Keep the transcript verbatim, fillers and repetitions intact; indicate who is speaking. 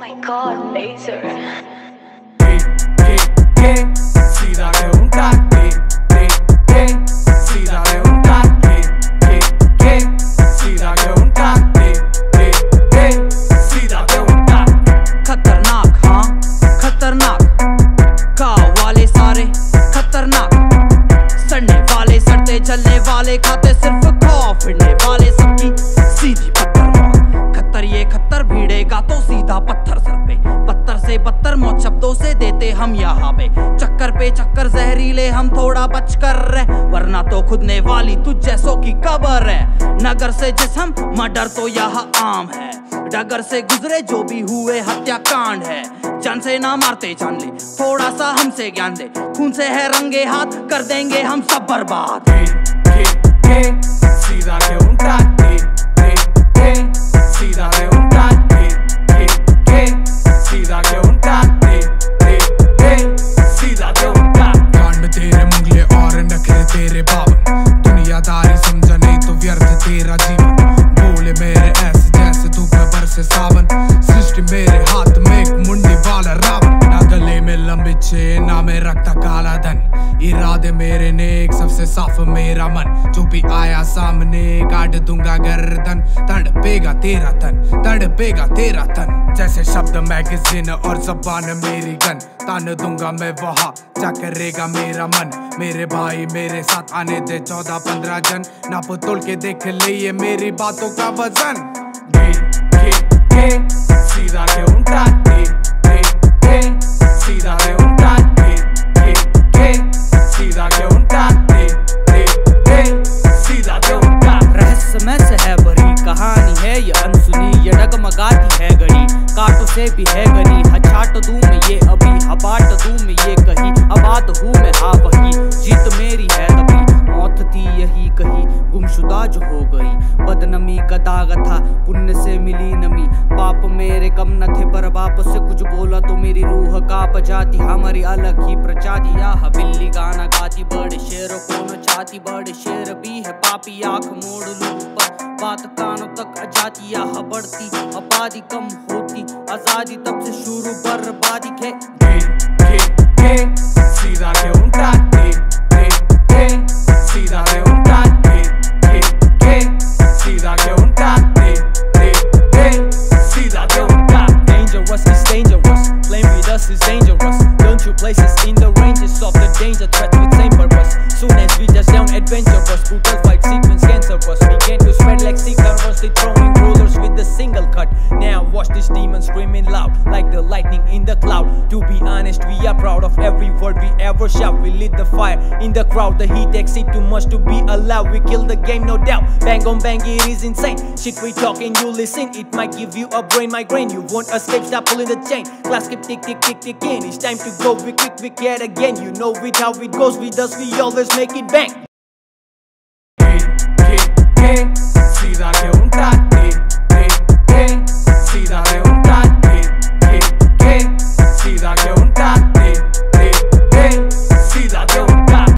Speaker 1: my god, laser.
Speaker 2: Ke ke ke सीधा के उल्टा के के के सीधा के उल्टा के के के सीधा के उल्टा के के के सीधा के उल्टा।
Speaker 3: खतरनाक हाँ खतरनाक गाँव वाले सारे खतरनाक, सड़ने वाले सड़ते चलने वाले खाते सिर्फ खौफ, फिरने वाले सबकी सीधी पत्थर मौत। खतर ये खतर भीड़ेगा तो सीधा पत्थर सर पे, पत्थर से पत्थर मौत शब्दों से देते हम यहाँ पे। चक्कर पे चक्कर जहरीले हम थोड़ा बच कर रहे, वरना तो खुदने वाली तुझ जैसों की कबर है। नगर से जिस्म मर्डर तो यहाँ आम है, डगर से गुजरे जो भी हुए हत्याकांड है। जान से ना मारते जान ले, थोड़ा सा हमसे ज्ञान दे, खून से है रंगे हाथ कर देंगे हम सब बर्बाद।
Speaker 2: के के के सीधा के उल्टा के के के सीधा के उल्टा के के के सीधा के उल्टा के के के सीधा के उल्टा।
Speaker 4: कांड तेरे मुगले और नखरे तेरे पावन, दुनियादारी समझा नहीं तो व्यर्थ तेरा जीवन। बोले मेरे ऐसे जैसे धूप में बरसे सावन, सृष्टि मेरे हाथ में एक मुंडी वाला रावण। ना गले में लंबी चेन ना में रखता काला धन, इरादे मेरे नेक सबसे साफ मेरा मन। जो भी आया सामने काट दूंगा गर्दन, तड़पेगा तेरा तन तड़पेगा तेरा तन। जैसे शब्द मैगजीन और जबान मेरी गन, तान दूंगा मैं वहाँ जा करेगा मेरा मन। मेरे भाई मेरे साथ आने दे चौदह पंद्रह जन, नाप तोल के देख ले ये मेरी बातों का वजन।
Speaker 2: के के के सीधा के उल्टा के के के सीधा के उल्टा के के के सीधा के उल्टा के के के सीधा के उल्टा।
Speaker 3: रहस्यमय से है भरी कहानी है ये अनसुनी, ये डगमगाती है घड़ी कांटों से भी है घनी। हचाट दूं मैं ये अभी हबाट दूं मैं ये कहीं, आबाद हूँ मैं हाँ वही, जीत मेरी है तभी मौत थी यही कही गुमशुदा जो हो गई। बदनमी का दाग था पुण्य से मिली नमी, पाप मेरे कम न थे पर बाप से कुछ बोला तो मेरी रूह कांप जाती। हमारी अलग ही प्रजाति यह बिल्ली गाना गाती, बड़े शेरों को न चाहती बड़े शेर भी है पापी। आंख मोड़ लूं पर बात कानों तक आ जाती, यह बढ़ती आबादी कम होती आजादी तब से शुरू बर्बादी। के
Speaker 2: के के सीधा के उल्टा के के के सीधा के उल्टा के के के सीधा के उल्टा के के के सीधा के उल्टा।
Speaker 5: Dangerous is dangerous, playing with us is dangerous. Don't you place us in the ranges of the danger, threat with same purpose. Soon as we just down adventurous, brutal fight sequence cancerous. Begin to spread like seagulls, dethroning rulers with a single cut. Now watch this demon screaming loud, like the lightning in the cloud. To be honest, we are proud of every word we ever shout. We lit the fire in the crowd, the heat exceed too much to be allowed. We kill the game, no doubt. Bang on bang, it is insane. Shit we talking, you listen. It might give you a brain migraine. You won't escape, stop pulling the chain. Class keep tick tick tick tick in. It's time to go, we quick we get again. You know it how it goes with us, we always make it bang.
Speaker 2: के के के सीधा के